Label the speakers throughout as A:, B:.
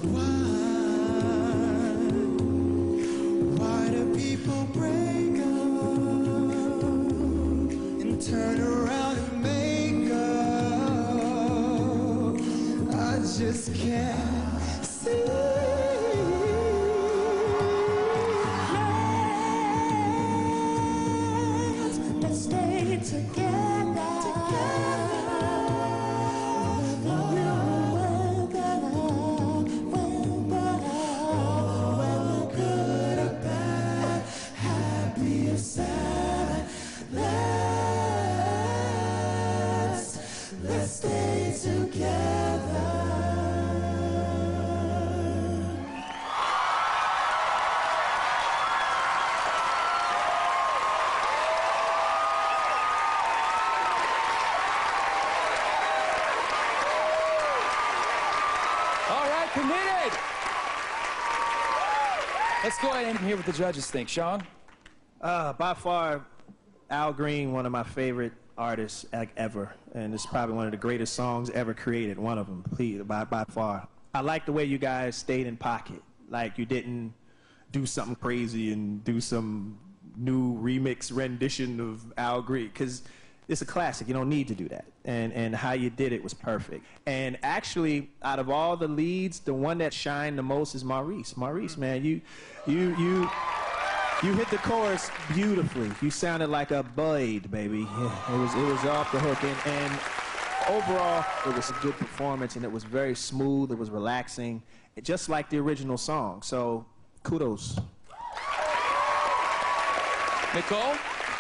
A: Why do people break up and turn around and make up? I just can't see. Let's stay together. Let's stay together.
B: All right, committed. Let's go ahead and hear what the judges think. Sean?
C: By far, Al Green, one of my favorite artists ever, and it's probably one of the greatest songs ever created. One of them, please, by far. I like the way you guys stayed in pocket. Like you didn't do something crazy and do some new remix rendition of Al Green, because it's a classic. You don't need to do that. And how you did it was perfect. And actually, out of all the leads, the one that shined the most is Maurice. Maurice, man, you hit the chorus beautifully. You sounded like a bud, baby. Yeah, it was off the hook. And overall, it was a good performance, and it was very smooth. It was relaxing, just like the original song. So, kudos.
B: Nicole?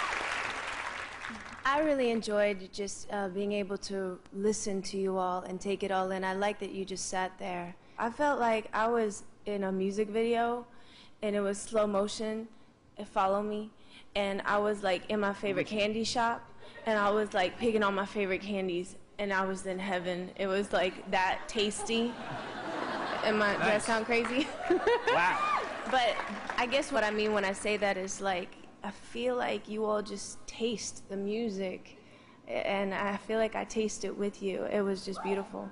D: I really enjoyed just being able to listen to you all and take it all in. I like that you just sat there. I felt like I was in a music video, and it was slow motion. Follow me, and I was like in my favorite candy shop, and I was like picking on my favorite candies, and I was in heaven. It was like that tasty. Does that sound crazy?
B: Wow.
D: But I guess what I mean when I say that is like I feel like you all just taste the music, and I feel like I taste it with you. It was just beautiful.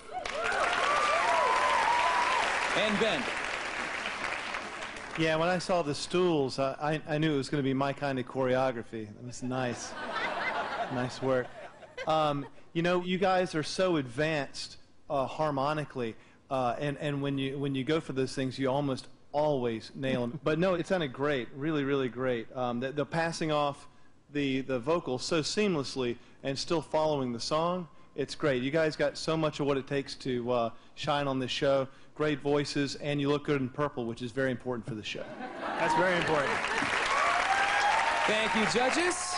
B: And Ben?
E: Yeah, when I saw the stools, I knew it was going to be my kind of choreography. It was nice. Nice work. You know, you guys are so advanced harmonically, and when you go for those things, you almost always nail them. But no, it sounded great, really, really great. The passing off the vocals so seamlessly and still following the song, it's great. You guys got so much of what it takes to shine on this show. Great voices, and you look good in purple, which is very important for the show.
C: That's very important.
B: Thank you, judges.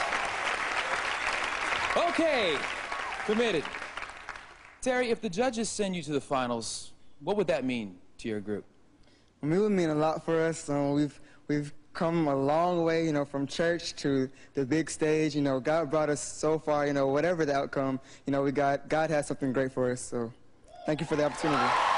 B: Okay, committed. Terry, if the judges send you to the finals, what would that mean to your group?
F: It would mean a lot for us. We've come a long way, you know, from church to the big stage. You know, God brought us so far. You know, whatever the outcome, you know, God has something great for us. So, thank you for the opportunity.